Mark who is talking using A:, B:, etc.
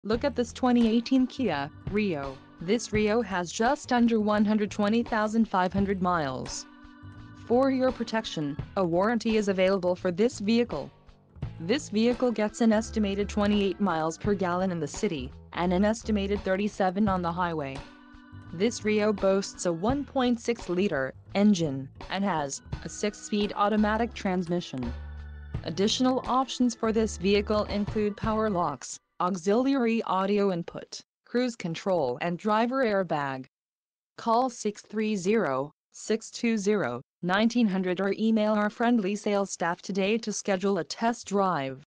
A: Look at this 2018 Kia Rio. This Rio has just under 120,500 miles. For your protection, a warranty is available for this vehicle. This vehicle gets an estimated 28 miles per gallon in the city, and an estimated 37 on the highway. This Rio boasts a 1.6-liter engine, and has a 6-speed automatic transmission. Additional options for this vehicle include power locks, auxiliary audio input, cruise control and driver airbag. Call 630-620-1900 or email our friendly sales staff today to schedule a test drive.